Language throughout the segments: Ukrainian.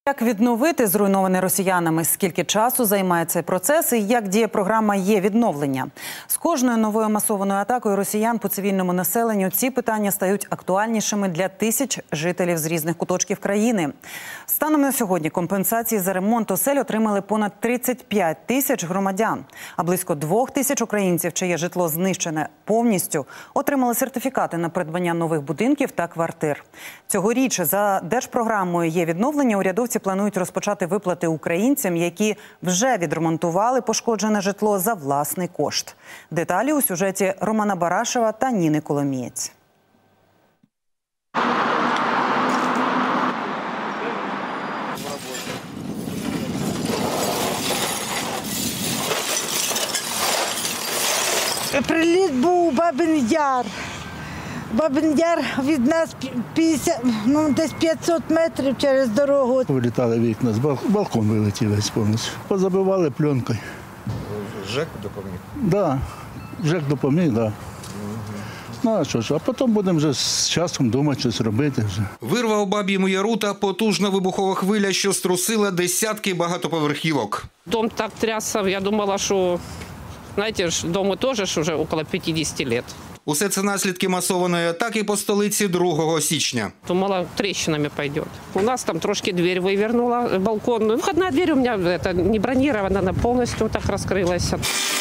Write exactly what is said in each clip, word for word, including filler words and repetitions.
Як відновити зруйноване росіянами, скільки часу займає цей процес і як діє програма «Є відновлення»? З кожною новою масованою атакою росіян по цивільному населенню ці питання стають актуальнішими для тисяч жителів з різних куточків країни. Станом на сьогодні компенсації за ремонт осель отримали понад тридцять п'ять тисяч громадян, а близько двох тисяч українців, чиє житло знищене повністю, отримали сертифікати на придбання нових будинків та квартир. Цьогоріч за держпрограмою «Є відновлення» урядовці планують розпочати виплати українцям, які вже відремонтували пошкоджене житло за власний кошт. Деталі у сюжеті Романа Барашева та Ніни Коломієць. Приліт був у Бабин Яр. Бабин Яр від нас п'ятдесят, ну, десь п'ятсот метрів через дорогу. Вилітали вікна, з балкон вилетів весь повністю. Позабивали пленкою. ЖЕК допоміг? Так, да, ЖЕК допоміг, так. Да. Ну, а що ж, а потім будемо вже з часом думати, щось робити вже. Вирва у Баб'єму Яру та потужна вибухова хвиля, що струсила десятки багатоповерхівок. Дом так трясся, я думала, що, знаєте, дому теж вже около п'ятдесят років. Усе це наслідки масованої атаки по столиці другого січня. Думала, трещинами пойдет. У нас там трошки дверь вывернула, балкон. Входная дверь у меня это, не бронирована, она полностью так раскрылась.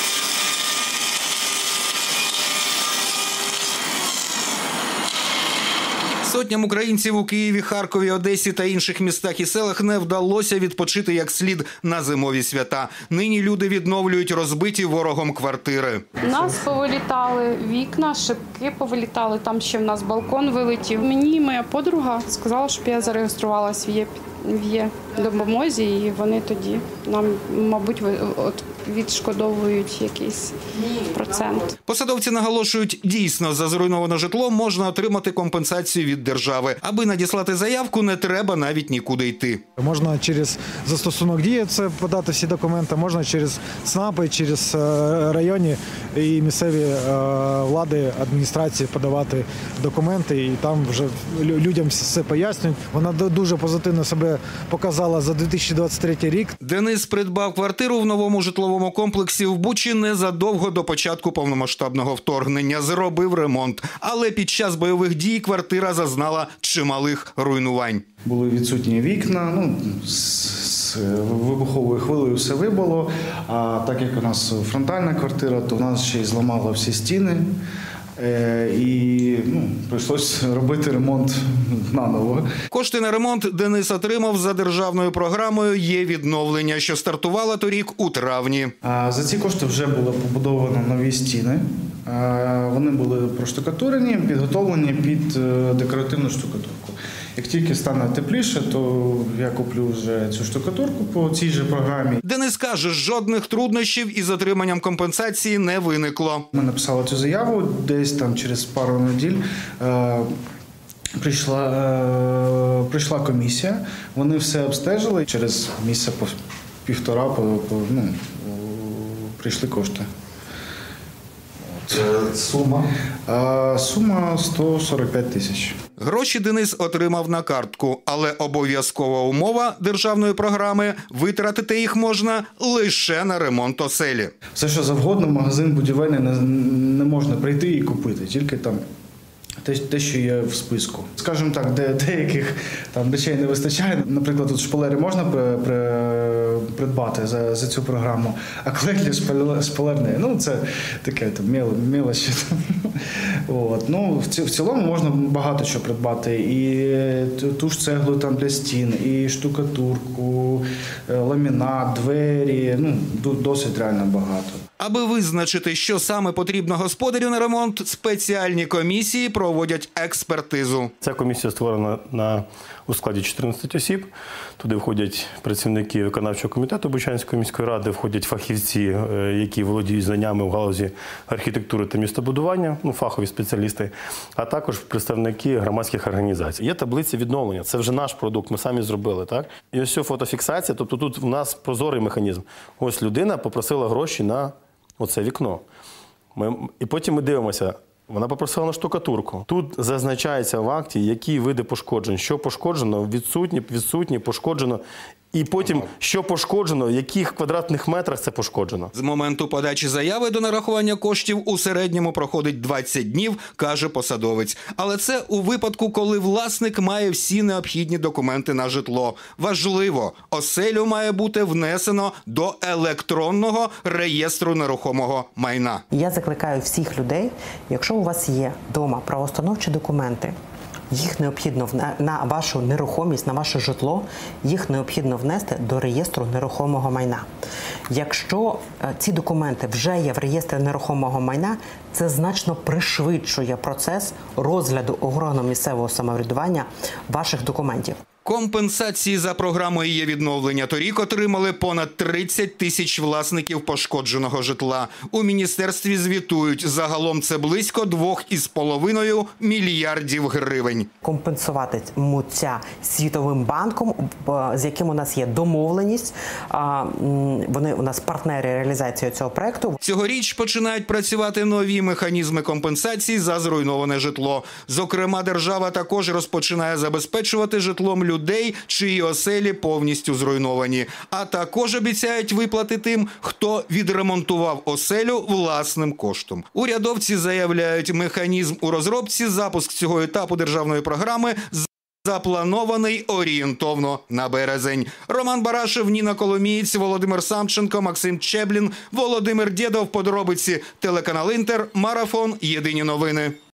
Сотням українців у Києві, Харкові, Одесі та інших містах і селах не вдалося відпочити як слід на зимові свята. Нині люди відновлюють розбиті ворогом квартири. У нас повилітали вікна, шибки повилітали, там ще в нас балкон вилетів. Мені моя подруга сказала, щоб я зареєструвалась в Є в Є допомозі, і вони тоді нам, мабуть, відшкодовують якийсь процент. Посадовці наголошують, дійсно, за зруйноване житло можна отримати компенсацію від держави. Аби надіслати заявку, не треба навіть нікуди йти. Можна через застосунок «Дія» це подати всі документи, можна через ЦНАПи, через районні і місцеві влади, адміністрації подавати документи, і там вже людям все пояснюють. Вона дуже позитивно себе показала за дві тисячі двадцять третій рік. Денис придбав квартиру в новому житловому комплексі в Бучі незадовго до початку повномасштабного вторгнення. Зробив ремонт. Але під час бойових дій квартира зазнала чималих руйнувань. Були відсутні вікна, ну, з вибуховою хвилею все вибило. А так як у нас фронтальна квартира, то у нас ще й зламало всі стіни. І ну, прийшлося робити ремонт наново. Кошти на ремонт Денис отримав за державною програмою «Є відновлення», що стартувала торік у травні. За ці кошти вже було побудовано нові стіни. Вони були проштукатурені, підготовлені під декоративну штукатурку. Як тільки стане тепліше, то я куплю вже цю штукатурку по цій же програмі. Денис каже, жодних труднощів із отриманням компенсації не виникло. Ми написали цю заяву, десь там через пару неділь е, прийшла, е, прийшла комісія, вони все обстежили. Через місяця по півтора по, по, ну, прийшли кошти. Сума? Сума сто сорок п'ять тисяч. Гроші Денис отримав на картку, але обов'язкова умова державної програми – витратити їх можна лише на ремонт оселі. Все, що завгодно, в магазин будівельний не, не можна прийти і купити, тільки там те, те, що є в списку. Скажімо так, де деяких там речей не вистачає. Наприклад, тут шпалери можна при, при, придбати за, за цю програму, а клей шпалер не. Ну, це таке там мілочі. От. Ну, в, в цілому можна багато що придбати. І ту ж цеглу там для стін, і штукатурку, ламінат, двері. Ну, досить реально багато. Аби визначити, що саме потрібно господарю на ремонт, спеціальні комісії проводять експертизу. Ця комісія створена на, у складі чотирнадцяти осіб. Туди входять працівники виконавчого комітету Бучанської міської ради, входять фахівці, які володіють знаннями в галузі архітектури та містобудування, ну, фахові спеціалісти, а також представники громадських організацій. Є таблиця відновлення, це вже наш продукт, ми самі зробили, так? І ось ця фотофіксація, тобто тут в нас прозорий механізм. Ось людина попросила гроші на оце вікно. Ми, і потім ми дивимося, Вона попросила на штукатурку. Тут зазначається в акті, які види пошкоджень, що пошкоджено, відсутні, відсутні, пошкоджено. І потім, що пошкоджено, в яких квадратних метрах це пошкоджено. З моменту подачі заяви до нарахування коштів у середньому проходить двадцять днів, каже посадовець. Але це у випадку, коли власник має всі необхідні документи на житло. Важливо, оселю має бути внесено до електронного реєстру нерухомого майна. Я закликаю всіх людей, якщо у вас є вдома правоустановчі документи, їх необхідно на вашу нерухомість, на ваше житло, їх необхідно внести до реєстру нерухомого майна. Якщо ці документи вже є в реєстрі нерухомого майна, це значно пришвидшує процес розгляду органом місцевого самоврядування ваших документів. Компенсації за програмою «Є відновлення» торік отримали понад тридцять тисяч власників пошкодженого житла. У міністерстві звітують, загалом це близько двох із половиною мільярдів гривень. Компенсуватимуться Світовим банком, з яким у нас є домовленість. Вони у нас партнери реалізації цього проекту. Цьогоріч починають працювати нові механізми компенсації за зруйноване житло. Зокрема, держава також розпочинає забезпечувати житлом людей, людей, чиї оселі повністю зруйновані. А також обіцяють виплати тим, хто відремонтував оселю власним коштом. Урядовці заявляють, механізм у розробці, запуск цього етапу державної програми запланований орієнтовно на березень. Роман Барашев, Ніна Коломієць, Володимир Самченко, Максим Чеблін, Володимир Дєдов. Подробиці. Телеканал Інтер. Марафон. Єдині новини.